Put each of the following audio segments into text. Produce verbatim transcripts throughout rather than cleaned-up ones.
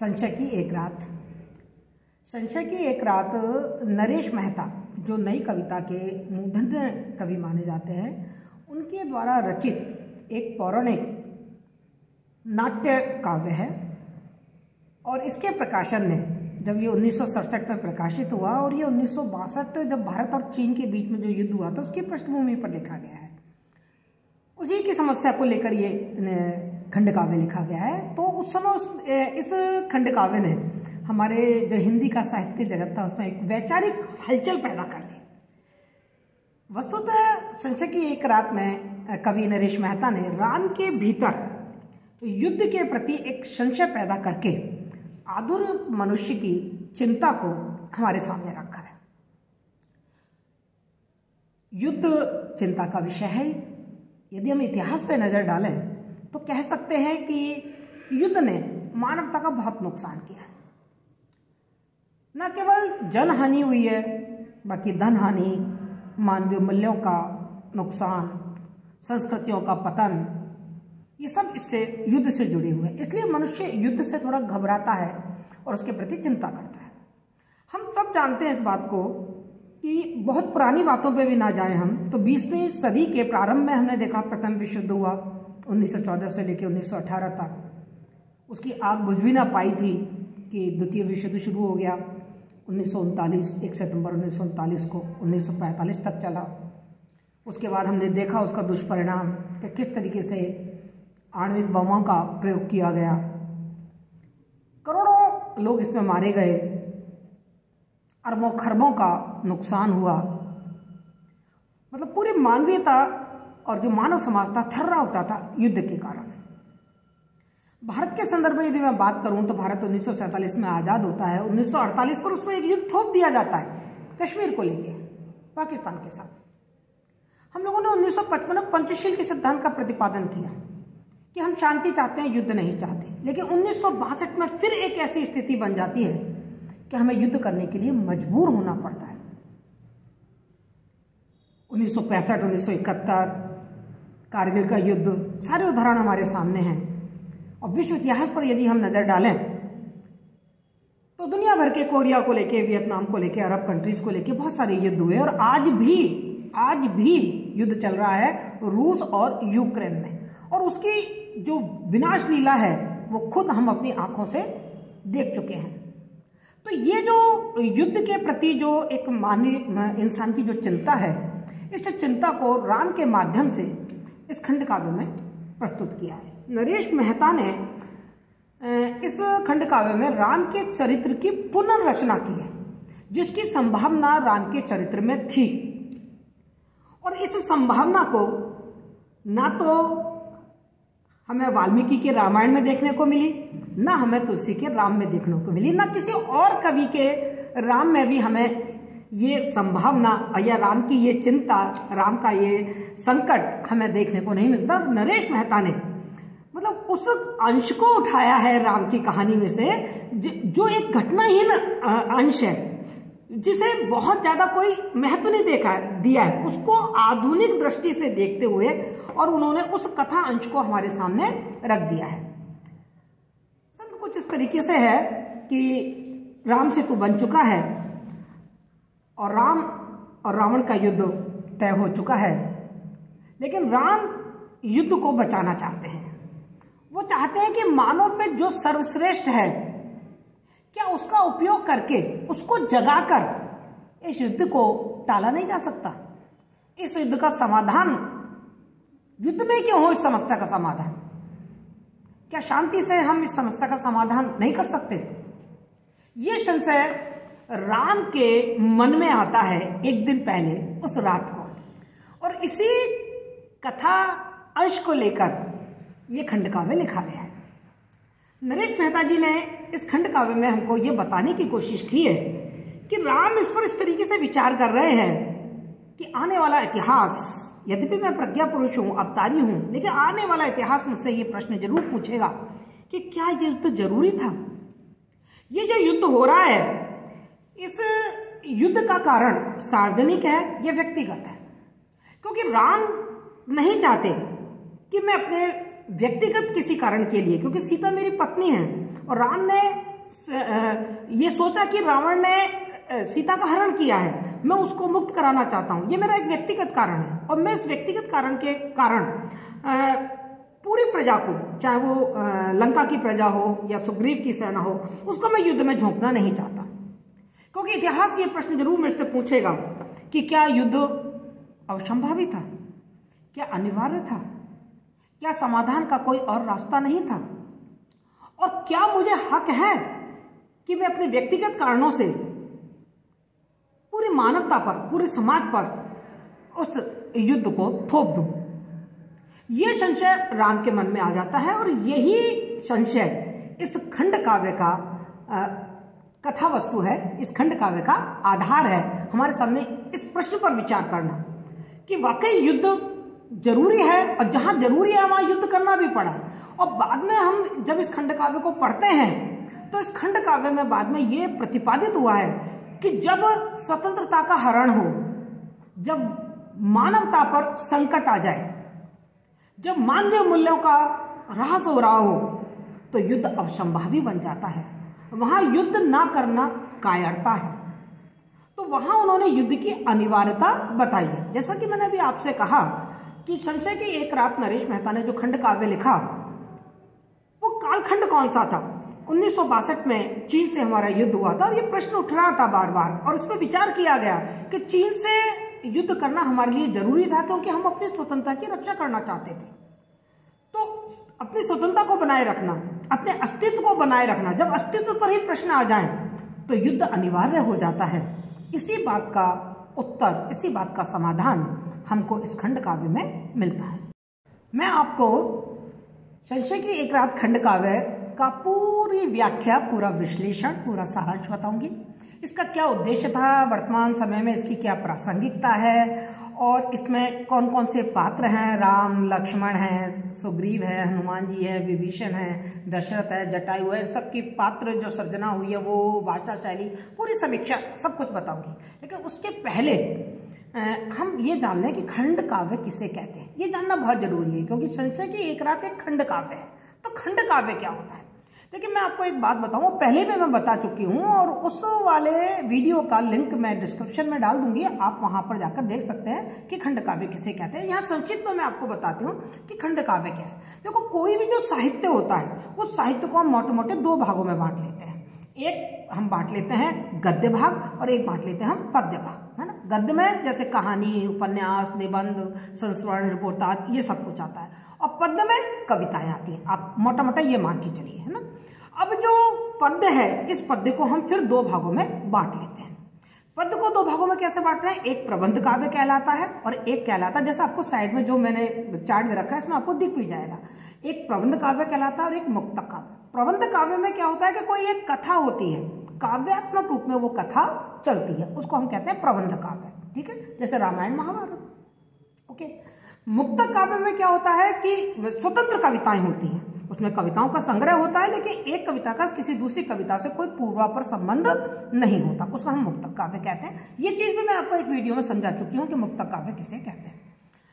संशय की एक रात। संशय की एक रात नरेश मेहता, जो नई कविता के मूर्धन्य कवि माने जाते हैं, उनके द्वारा रचित एक पौराणिक नाट्य काव्य है। और इसके प्रकाशन ने जब ये उन्नीस सौ सड़सठ में प्रकाशित हुआ और ये उन्नीस सौ बासठ जब भारत और चीन के बीच में जो युद्ध हुआ था उसकी पृष्ठभूमि पर लिखा गया है। उसी की समस्या को लेकर ये खंड काव्य लिखा गया है। तो उस समय उस इस खंड काव्य ने हमारे जो हिंदी का साहित्य जगत था उसमें एक वैचारिक हलचल पैदा कर दी। वस्तुतः संशय की एक रात में कवि नरेश मेहता ने राम के भीतर युद्ध के प्रति एक संशय पैदा करके आधुनिक मनुष्य की चिंता को हमारे सामने रखा है। युद्ध चिंता का विषय है। यदि हम इतिहास पे नजर डालें तो कह सकते हैं कि युद्ध ने मानवता का बहुत नुकसान किया है। न केवल जन हानि हुई है, बाकी धन हानि, मानवीय मूल्यों का नुकसान, संस्कृतियों का पतन, ये सब इससे युद्ध से जुड़े हुए हैं। इसलिए मनुष्य युद्ध से थोड़ा घबराता है और उसके प्रति चिंता करता है। हम सब जानते हैं इस बात को कि बहुत पुरानी बातों पे भी ना जाएं हम तो बीसवीं सदी के प्रारंभ में हमने देखा प्रथम विश्व युद्ध हुआ उन्नीस सौ चौदह से लेकर उन्नीस सौ अठारह तक। उसकी आग बुझ भी ना पाई थी कि द्वितीय विश्व युद्ध शुरू हो गया उन्नीस सौ उनतालीस एक सितंबर उन्नीस सौ उनतालीस को उन्नीस सौ पैंतालीस तक चला। उसके बाद हमने देखा उसका दुष्परिणाम कि किस तरीके से आणविक बमों का प्रयोग किया गया, करोड़ों लोग इसमें मारे गए, अरबों खरबों का नुकसान हुआ। मतलब पूरी मानवीयता और जो मानव समाज था थर्रा उठा था युद्ध के कारण। भारत के संदर्भ में यदि मैं बात करूं तो भारत उन्नीस सौ सैंतालीस में आज़ाद होता है। उन्नीस सौ अड़तालीस पर उसमें एक युद्ध थोप दिया जाता है कश्मीर को लेके पाकिस्तान के साथ। हम लोगों ने उन्नीस सौ पचपन में पंचशील के सिद्धांत का प्रतिपादन किया कि हम शांति चाहते हैं, युद्ध नहीं चाहते। लेकिन उन्नीस सौ बासठ में फिर एक ऐसी स्थिति बन जाती है कि हमें युद्ध करने के लिए मजबूर होना पड़ता है। उन्नीस सौ पैंसठ उन्नीस सौ इकहत्तर कारगिल का युद्ध, सारे उदाहरण हमारे सामने हैं। और विश्व इतिहास पर यदि हम नजर डालें तो दुनिया भर के कोरिया को लेके, वियतनाम को लेके, अरब कंट्रीज को लेके बहुत सारे युद्ध हुए। और आज भी आज भी युद्ध चल रहा है रूस और यूक्रेन में। और उसकी जो विनाश लीला है वो खुद हम अपनी आंखों से देख चुके हैं। तो ये जो युद्ध के प्रति जो एक मानवीय इंसान की जो चिंता है, इस चिंता को राम के माध्यम से इस खंड काव्य में प्रस्तुत किया है। नरेश मेहता ने इस खंड काव्य में राम के चरित्र की पुनर्रचना की है, जिसकी संभावना राम के चरित्र में थी। और इस संभावना को ना तो हमें वाल्मीकि के रामायण में देखने को मिली, ना हमें तुलसी के राम में देखने को मिली, ना किसी और कवि के राम में भी हमें ये संभावना या राम की ये चिंता, राम का ये संकट हमें देखने को नहीं मिलता। नरेश मेहता ने मतलब उस अंश को उठाया है राम की कहानी में से जो एक घटनाहीन अंश है, जिसे बहुत ज्यादा कोई महत्व नहीं देखा दिया है, उसको आधुनिक दृष्टि से देखते हुए और उन्होंने उस कथा अंश को हमारे सामने रख दिया है। संग कुछ इस तरीके से है कि राम सेतु बन चुका है और राम और रावण का युद्ध तय हो चुका है। लेकिन राम युद्ध को बचाना चाहते हैं। वो चाहते हैं कि मानव में जो सर्वश्रेष्ठ है, क्या उसका उपयोग करके उसको जगाकर इस युद्ध को टाला नहीं जा सकता? इस युद्ध का समाधान युद्ध में क्यों हो? इस समस्या का समाधान क्या शांति से हम इस समस्या का समाधान नहीं कर सकते? ये संशय राम के मन में आता है एक दिन पहले उस रात को। और इसी कथा अंश को लेकर यह खंड काव्य लिखा गया है। नरेश मेहता जी ने इस खंड काव्य में हमको ये बताने की कोशिश की है कि राम इस पर इस तरीके से विचार कर रहे हैं कि आने वाला इतिहास, यद्यपि मैं प्रज्ञा पुरुष हूं, अवतारी हूं, लेकिन आने वाला इतिहास मुझसे ये प्रश्न जरूर पूछेगा कि क्या ये युद्ध जरूरी था? ये जो युद्ध हो रहा है, इस युद्ध का कारण सार्वजनिक है या व्यक्तिगत है? क्योंकि राम नहीं चाहते कि मैं अपने व्यक्तिगत किसी कारण के लिए, क्योंकि सीता मेरी पत्नी है और राम ने ये सोचा कि रावण ने सीता का हरण किया है, मैं उसको मुक्त कराना चाहता हूं, ये मेरा एक व्यक्तिगत कारण है और मैं इस व्यक्तिगत कारण के कारण पूरी प्रजा को, चाहे वो लंका की प्रजा हो या सुग्रीव की सेना हो, उसको मैं युद्ध में झोंकना नहीं चाहता। क्योंकि इतिहास ये प्रश्न जरूर मेरे से पूछेगा कि क्या युद्ध अवसंभावी था, क्या अनिवार्य था, क्या समाधान का कोई और रास्ता नहीं था, और क्या मुझे हक है कि मैं अपने व्यक्तिगत कारणों से पूरी मानवता पर, पूरे समाज पर उस युद्ध को थोप दूं। यह संशय राम के मन में आ जाता है और यही संशय इस खंड काव्य का आ, कथा वस्तु है, इस खंड काव्य का आधार है हमारे सामने इस प्रश्न पर विचार करना कि वाकई युद्ध जरूरी है और जहां जरूरी है वहां युद्ध करना भी पड़ा। और बाद में हम जब इस खंड काव्य को पढ़ते हैं तो इस खंड काव्य में बाद में ये प्रतिपादित हुआ है कि जब स्वतंत्रता का हरण हो, जब मानवता पर संकट आ जाए, जब मानवीय मूल्यों का ह्रास हो रहा हो, तो युद्ध अवसंभावी बन जाता है। वहां युद्ध ना करना कायरता है। तो वहां उन्होंने युद्ध की अनिवार्यता बताई है। जैसा कि मैंने अभी आपसे कहा कि संशय की एक रात नरेश मेहता ने जो खंड काव्य लिखा, वो कालखंड कौन सा था? उन्नीस सौ बासठ में चीन से हमारा युद्ध हुआ था और ये प्रश्न उठ रहा था बार बार, और उसमें विचार किया गया कि चीन से युद्ध करना हमारे लिए जरूरी था क्योंकि हम अपनी स्वतंत्रता की रक्षा करना चाहते थे। तो अपनी स्वतंत्रता को बनाए रखना, अपने अस्तित्व को बनाए रखना, जब अस्तित्व पर ही प्रश्न आ जाए तो युद्ध अनिवार्य हो जाता है। इसी बात का उत्तर, इसी बात का समाधान हमको इस खंड काव्य में मिलता है। मैं आपको संशय की एक रात खंड काव्य का पूरी व्याख्या, पूरा विश्लेषण, पूरा सारांश बताऊंगी। इसका क्या उद्देश्य था, वर्तमान समय में इसकी क्या प्रासंगिकता है, और इसमें कौन कौन से पात्र हैं, राम, लक्ष्मण हैं, सुग्रीव है, हनुमान जी है, विभीषण है, दशरथ है, जटायु है, सबकी पात्र जो सर्जना हुई है, वो भाषा शैली, पूरी समीक्षा, सब कुछ बताऊंगी। लेकिन उसके पहले आ, हम ये जान लें कि खंड काव्य किसे कहते हैं। ये जानना बहुत जरूरी है क्योंकि संशय की एक रात एक खंड काव्य है। तो खंड काव्य क्या होता है? देखिए, मैं आपको एक बात बताऊं, पहले भी मैं बता चुकी हूं और उस वाले वीडियो का लिंक मैं डिस्क्रिप्शन में डाल दूंगी, आप वहां पर जाकर देख सकते हैं कि खंड काव्य किसे कहते हैं। यहाँ संक्षिप्त में मैं आपको बताती हूँ कि खंड काव्य क्या है। देखो, कोई भी जो साहित्य होता है उस साहित्य को हम मोटे मोटे दो भागों में बांट लेते हैं। एक हम बांट लेते हैं गद्य भाग और एक बांट लेते हैं हम पद्य भाग, है ना। गद्य में जैसे कहानी, उपन्यास, निबंध, संस्मरण, रिपोर्टाज, ये सब कुछ आता है, और पद्य में कविताएं आती हैं। आप मोटा मोटा ये मान के चलिए, है ना। अब जो पद्य है, इस पद्य को हम फिर दो भागों में बांट लेते हैं। पद्य को दो भागों में कैसे बांटते हैं? एक प्रबंध काव्य कहलाता है और एक कहलाता है, जैसे आपको साइड में जो मैंने चार्ट दे रखा है इसमें आपको दिख भी जाएगा, एक प्रबंध काव्य कहलाता है और एक मुक्तक काव्य। प्रबंध काव्य में क्या होता है कि कोई एक कथा होती है, काव्यात्मक रूप में वो कथा चलती है, उसको हम कहते हैं प्रबंध काव्य, ठीक है, जैसे रामायण, महाभारत। ओके। मुक्तक काव्य में क्या होता है कि स्वतंत्र कविताएं होती हैं, उसमें कविताओं का संग्रह होता है, लेकिन एक कविता का किसी दूसरी कविता से कोई पूर्वापर संबंध नहीं होता, उसको हम मुक्तक काव्य कहते हैं। ये चीज भी मैं आपको एक वीडियो में समझा चुकी हूं कि मुक्तक काव्य किसे कहते हैं।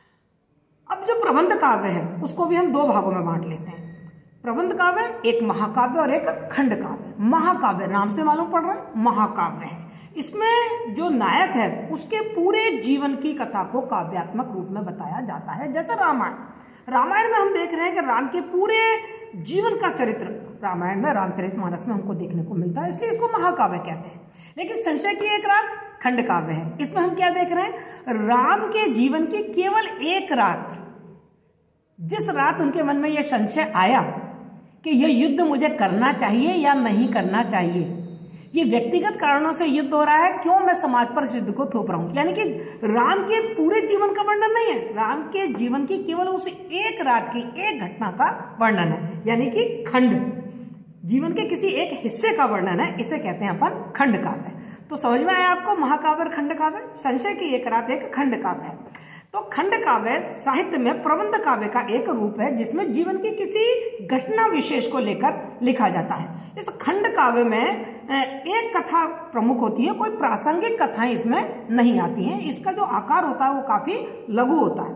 अब जो प्रबंध काव्य है उसको भी हम दो भागों में बांट लेते हैं। प्रबंध काव्य एक महाकाव्य और एक खंड काव्य। महाकाव्य नाम से मालूम पड़ रहा है, महाकाव्य है, इसमें जो नायक है उसके पूरे जीवन की कथा को काव्यात्मक रूप में बताया जाता है। जैसे रामायण, रामायण में हम देख रहे हैं कि राम के पूरे जीवन का चरित्र रामायण में, रामचरितमानस में हमको देखने को मिलता है, इसलिए इसको महाकाव्य कहते हैं। लेकिन संशय की एक रात खंड काव्य है, इसमें हम क्या देख रहे हैं? राम के जीवन की केवल एक रात, जिस रात उनके मन में यह संशय आया कि यह युद्ध मुझे करना चाहिए या नहीं करना चाहिए, ये व्यक्तिगत कारणों से युद्ध हो रहा है, क्यों मैं समाज पर इस युद्ध को थोप रहा हूं। यानी कि राम के पूरे जीवन का वर्णन नहीं है, राम के जीवन की केवल उस एक रात की एक घटना का वर्णन है, यानी कि खंड, जीवन के किसी एक हिस्से का वर्णन है, इसे कहते हैं अपन खंड काव्य। तो समझ में आया आपको महाकाव्य और खंड काव्य? संशय की एक रात एक खंड काव्य है। तो खंड काव्य साहित्य में प्रबंध काव्य का एक रूप है जिसमें जीवन की किसी घटना विशेष को लेकर लिखा जाता है। इस खंड काव्य में एक कथा प्रमुख होती है, कोई प्रासंगिक कथाएं इसमें नहीं आती हैं। इसका जो आकार होता है वो काफी लघु होता है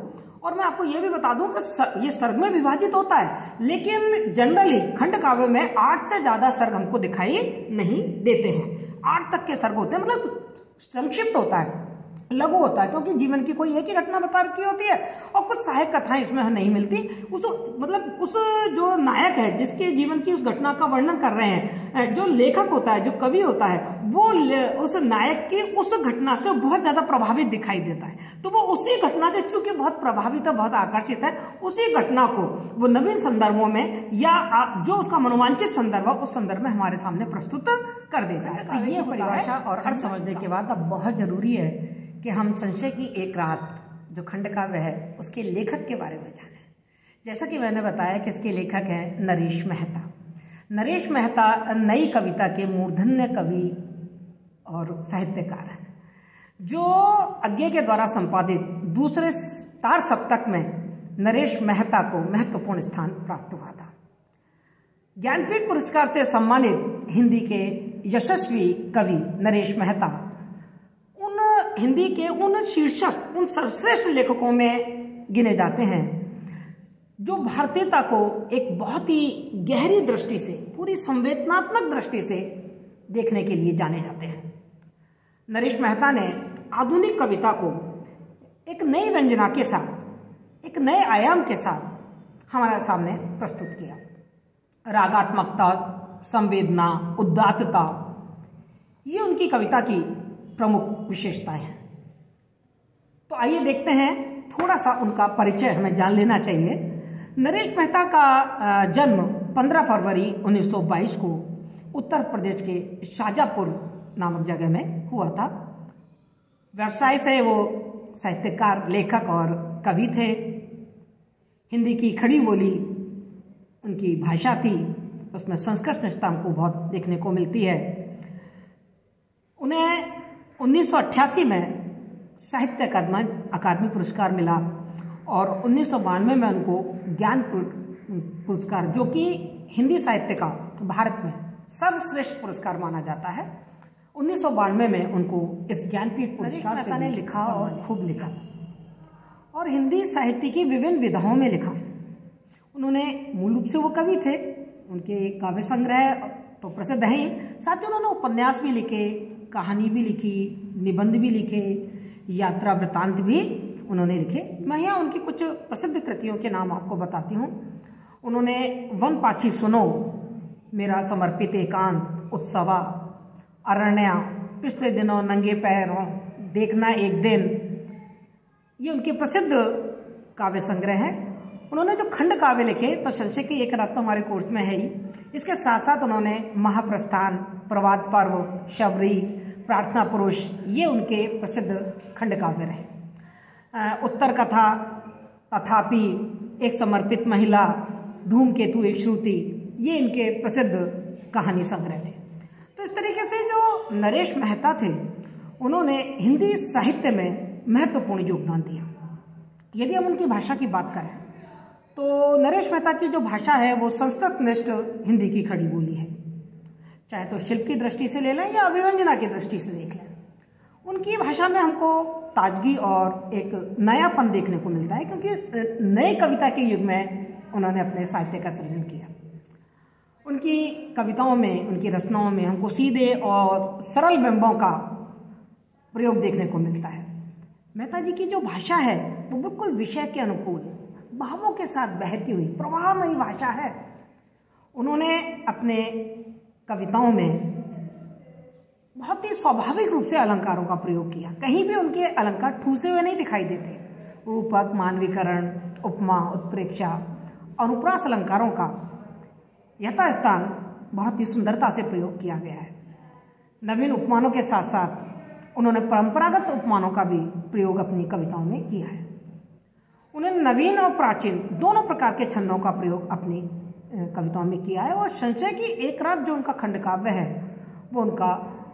और मैं आपको यह भी बता दूं कि सर, ये सर्ग में विभाजित होता है, लेकिन जनरली खंड काव्य में आठ से ज्यादा सर्ग हमको दिखाई नहीं देते हैं। आठ तक के सर्ग होते हैं, मतलब संक्षिप्त होता है, लघु होता है, क्योंकि जीवन की कोई एक ही घटना बता रखी होती है और कुछ सहायक कथाएं इसमें नहीं मिलती। उस मतलब उस जो नायक है जिसके जीवन की उस घटना का वर्णन कर रहे हैं, जो लेखक होता है, जो कवि होता है, वो उस नायक की उस घटना से बहुत ज्यादा प्रभावित दिखाई देता है, तो वो उसी घटना से चूंकि बहुत प्रभावित है, बहुत आकर्षित है, उसी घटना को वो नवीन संदर्भों में या जो उसका मनोवांछित संदर्भ है उस संदर्भ में हमारे सामने प्रस्तुत कर देता है। तो ये परिभाषा और अर्थ समझने के बाद अब बहुत जरूरी है कि हम संशय की एक रात जो खंड काव्य है उसके लेखक के बारे में जानें। जैसा कि मैंने बताया कि इसके लेखक हैं नरेश मेहता। नरेश मेहता नई कविता के मूर्धन्य कवि और साहित्यकार हैं, जो अज्ञे के द्वारा संपादित दूसरे तार सप्तक में नरेश मेहता को महत्वपूर्ण स्थान प्राप्त हुआ था। ज्ञानपीठ पुरस्कार से सम्मानित हिंदी के यशस्वी कवि नरेश मेहता उन हिंदी के उन शीर्षस्थ, उन सर्वश्रेष्ठ लेखकों में गिने जाते हैं जो भारतीयता को एक बहुत ही गहरी दृष्टि से, पूरी संवेदनात्मक दृष्टि से देखने के लिए जाने जाते हैं। नरेश मेहता ने आधुनिक कविता को एक नई व्यंजना के साथ, एक नए आयाम के साथ हमारे सामने प्रस्तुत किया। रागात्मकता, संवेदना, उदात्तता, ये उनकी कविता की प्रमुख विशेषताएं हैं। तो आइए देखते हैं, थोड़ा सा उनका परिचय हमें जान लेना चाहिए। नरेश मेहता का जन्म पंद्रह फरवरी उन्नीस सौ बाईस को उत्तर प्रदेश के शाजापुर नामक जगह में हुआ था। व्यवसाय से वो साहित्यकार, लेखक और कवि थे। हिंदी की खड़ी बोली उनकी भाषा थी, उसमें संस्कृत निष्ठा हमको बहुत देखने को मिलती है। उन्हें उन्नीस सौ अट्ठासी में साहित्य अकादमी अकादमी पुरस्कार मिला और उन्नीस सौ बानवे में उनको ज्ञान पुरस्कार, जो कि हिंदी साहित्य का भारत में सर्वश्रेष्ठ पुरस्कार माना जाता है, उन्नीस सौ बानवे में उनको इस ज्ञानपीठ पुरस्कार से ने लिखा और खूब लिखा और हिंदी साहित्य की विभिन्न विधाओं में लिखा। उन्होंने मूल रूप से वो कवि थे, उनके काव्य संग्रह तो प्रसिद्ध हैं, साथ ही उन्होंने उपन्यास भी लिखे, कहानी भी लिखी, निबंध भी लिखे, यात्रा वृतांत भी उन्होंने लिखे। मैं यहाँ उनकी कुछ प्रसिद्ध कृतियों के नाम आपको बताती हूँ। उन्होंने वन पाखी सुनो, मेरा समर्पित एकांत, उत्सवा, अरण्या, पिछले दिनों, नंगे पैरों, देखना एक दिन, ये उनके प्रसिद्ध काव्य संग्रह हैं। उन्होंने जो खंड काव्य लिखे तो संशय की एक रात तो हमारे कोर्स में है ही, इसके साथ साथ उन्होंने महाप्रस्थान, प्रवाद पर्व, शबरी, प्रार्थना पुरुष, ये उनके प्रसिद्ध खंड काव्य रहे। उत्तर कथा, तथापि, एक समर्पित महिला, धूमकेतु एक श्रुति, ये इनके प्रसिद्ध कहानी संग्रह थे। तो इस तरीके से जो नरेश मेहता थे, उन्होंने हिंदी साहित्य में महत्वपूर्ण योगदान दिया। यदि हम उनकी भाषा की बात करें तो नरेश मेहता की जो भाषा है वो संस्कृत निष्ठ हिंदी की खड़ी बोली है। चाहे तो शिल्प की दृष्टि से ले लें या अभिव्यंजना की दृष्टि से देख लें, उनकी भाषा में हमको ताजगी और एक नयापन देखने को मिलता है, क्योंकि नए कविता के युग में उन्होंने अपने साहित्य का सृजन किया। उनकी कविताओं में, उनकी रचनाओं में हमको सीधे और सरल बिंबों का प्रयोग देखने को मिलता है। मेहता जी की जो भाषा है वो बिल्कुल विषय के अनुकूल, भावों के साथ बहती हुई प्रवाहमयी भाषा है। उन्होंने अपने कविताओं में बहुत ही स्वाभाविक रूप से अलंकारों का प्रयोग किया। कहीं भी उनके अलंकार ठूसे हुए नहीं दिखाई देते। रूपक, मानवीकरण, उपमा, उत्प्रेक्षा, अनुप्रास अलंकारों का यथास्थान बहुत ही सुंदरता से प्रयोग किया गया है। नवीन उपमानों के साथ साथ उन्होंने परंपरागत उपमानों का भी प्रयोग अपनी कविताओं में किया है। उन्होंने नवीन और प्राचीन दोनों प्रकार के छंदों का प्रयोग अपनी कविताओं में किया है। और संशय की एक रात जो उनका खंड काव्य है वो उनका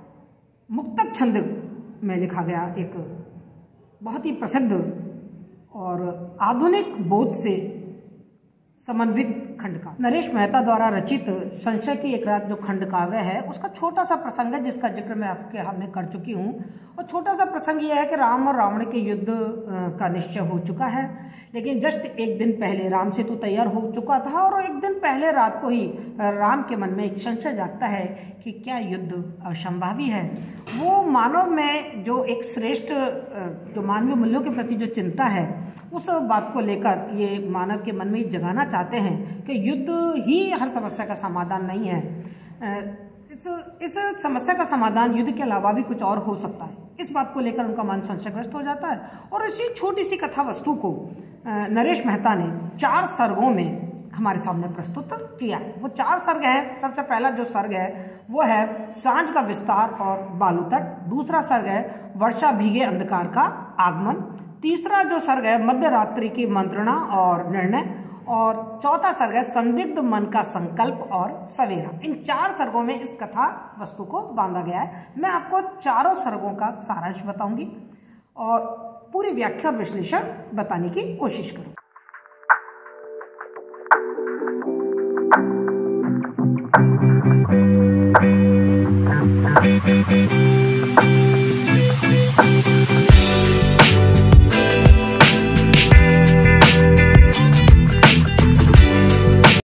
मुक्तक छंद में लिखा गया एक बहुत ही प्रसिद्ध और आधुनिक बोध से समन्वित खंड काव्य। नरेश मेहता द्वारा रचित संशय की एक रात जो खंड काव्य है, उसका छोटा सा प्रसंग है जिसका जिक्र मैं आपके हमने कर चुकी हूँ। और छोटा सा प्रसंग यह है कि राम और रावण के युद्ध का निश्चय हो चुका है, लेकिन जस्ट एक दिन पहले राम सेतु तैयार हो चुका था और एक दिन पहले रात को ही राम के मन में एक संशय जागता है कि क्या युद्ध असंभावी है। वो मानव में जो एक श्रेष्ठ जो मानवीय मूल्यों के प्रति जो चिंता है, उस बात को लेकर ये मानव के मन में जगाना चाहते हैं कि युद्ध ही हर समस्या का समाधान नहीं है। इस इस समस्या का समाधान युद्ध के अलावा भी कुछ और हो सकता है। इस बात को लेकर उनका मन संशयग्रस्त हो जाता है और इसी छोटी सी कथा वस्तु को नरेश मेहता ने चार सर्गों में हमारे सामने प्रस्तुत किया है। वो चार सर्ग है। सबसे पहला जो सर्ग है वो है सांझ का विस्तार और बालू तट। दूसरा सर्ग है वर्षा भीगे अंधकार का आगमन। तीसरा जो सर्ग है मध्य रात्रि की मंत्रणा और निर्णय। और चौथा सर्ग है संदिग्ध मन का संकल्प और सवेरा। इन चार सर्गों में इस कथा वस्तु को बांधा गया है। मैं आपको चारों सर्गों का सारांश बताऊंगी और पूरी व्याख्या और विश्लेषण बताने की कोशिश करूंगी। Thank you.